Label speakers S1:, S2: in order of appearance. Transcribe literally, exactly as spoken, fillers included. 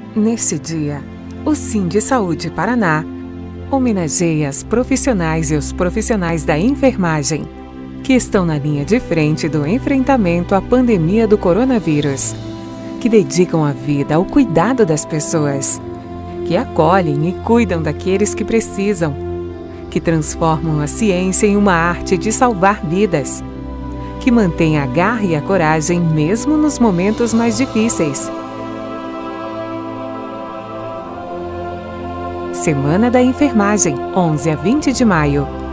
S1: Neste dia, o Sind Saúde Paraná homenageia as profissionais e os profissionais da enfermagem, que estão na linha de frente do enfrentamento à pandemia do coronavírus, que dedicam a vida ao cuidado das pessoas, que acolhem e cuidam daqueles que precisam, que transformam a ciência em uma arte de salvar vidas, que mantém a garra e a coragem mesmo nos momentos mais difíceis. Semana da Enfermagem, onze a vinte de maio.